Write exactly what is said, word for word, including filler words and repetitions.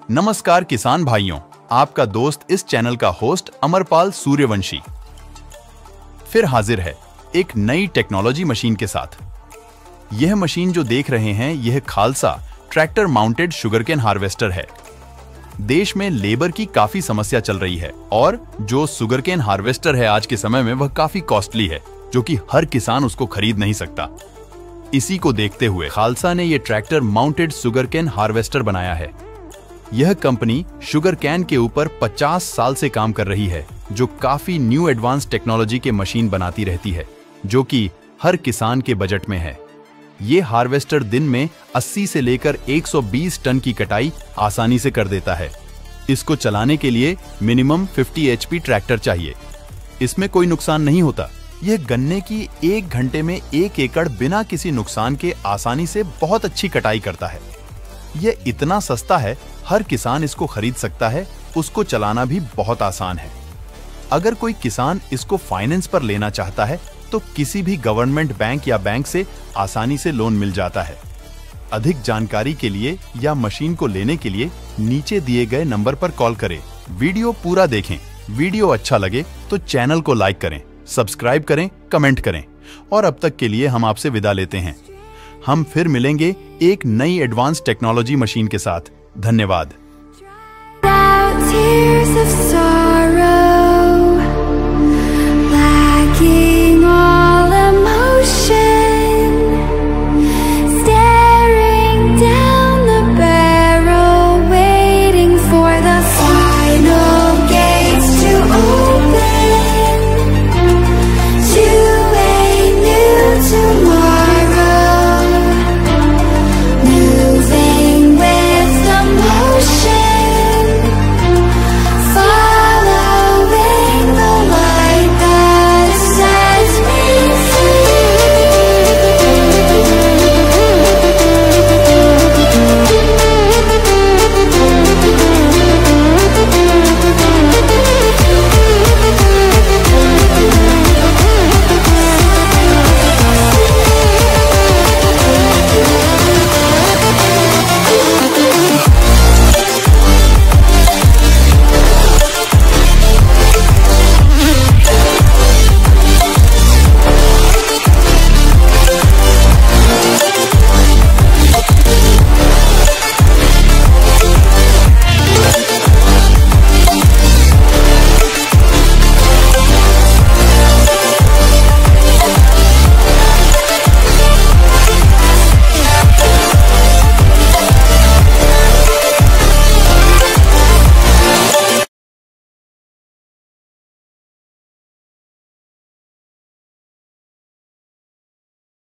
नमस्कार किसान भाइयों, आपका दोस्त इस चैनल का होस्ट अमरपाल सूर्यवंशी फिर हाजिर है एक नई टेक्नोलॉजी मशीन के साथ। यह मशीन जो देख रहे हैं यह Khalsa tractor mounted sugarcane harvester है। देश में लेबर की काफी समस्या चल रही है और जो शुगरकेन हार्वेस्टर है आज के समय में वह काफी कॉस्टली है, जो कि हर किसान उसको खरीद नहीं सकता। इसी को देखते हुए खालसा ने यह ट्रैक्टर माउंटेड शुगरकेन हार्वेस्टर बनाया है। यह कंपनी शुगरकेन के ऊपर पचास साल से काम कर रही है, जो काफी न्यू एडवांस टेक्नोलॉजी के मशीन बनाती रहती है, जो कि हर किसान के बजट में है। ये हार्वेस्टर दिन में अस्सी से लेकर एक सौ बीस टन की कटाई आसानी से कर देता है। इसको चलाने के लिए मिनिमम पचास एचपी ट्रैक्टर चाहिए। इसमें कोई नुकसान नहीं होता। यह गन्ने की एक घंटे में एक एकड़ बिना किसी नुकसान के आसानी से बहुत अच्छी कटाई करता है। यह इतना सस्ता है, हर किसान इसको खरीद सकता है। उसको चलाना भी बहुत आसान है। अगर कोई किसान इसको फाइनेंस पर लेना चाहता है तो किसी भी गवर्नमेंट बैंक या बैंक से आसानी से लोन मिल जाता है। अधिक जानकारी के लिए या मशीन को लेने के लिए नीचे दिए गए नंबर पर कॉल करें। वीडियो पूरा देखें। वीडियो अच्छा लगे तो चैनल को लाइक करें, सब्सक्राइब करें, कमेंट करें। और अब तक के लिए हम आपसे विदा लेते हैं। हम फिर मिलेंगे एक नई एडवांस टेक्नोलॉजी मशीन के साथ। धन्यवाद। Tears of sorrow, like it